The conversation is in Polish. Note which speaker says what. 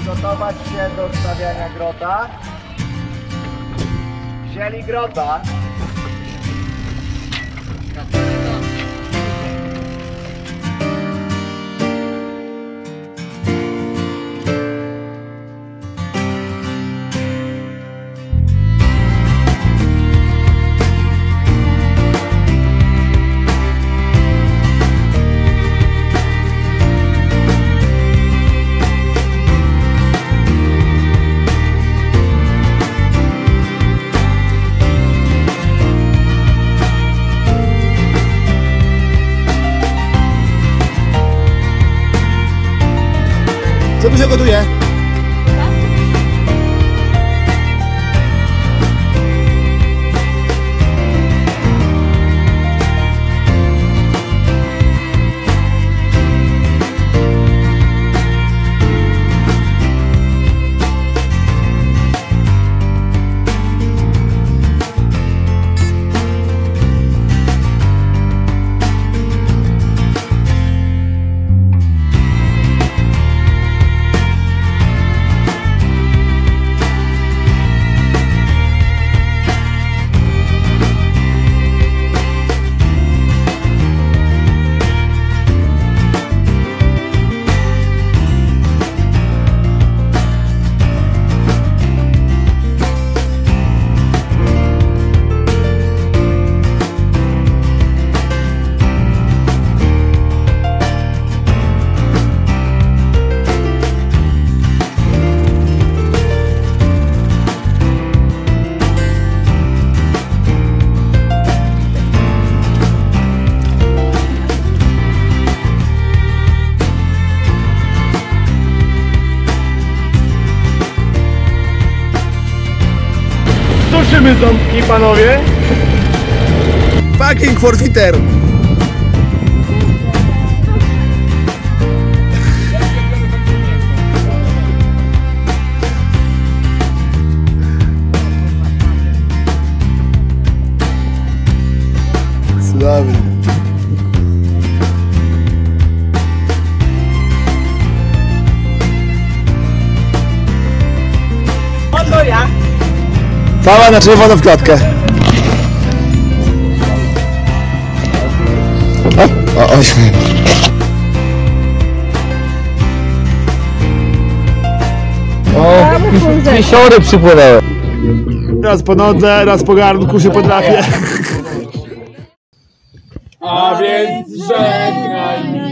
Speaker 1: Przygotować się do stawiania grota. Wzięli grota.
Speaker 2: Co tu się gotuje?
Speaker 3: Suszymy ząbki, panowie.
Speaker 2: Fucking forfeiter! Cudownie.
Speaker 1: Oto ja.
Speaker 2: Fała na czerwono w klatkę. O.
Speaker 3: Misiory przypłynęły.
Speaker 2: Raz po nodze, raz po garnku się potrafię.
Speaker 3: A więc żegnaj mi.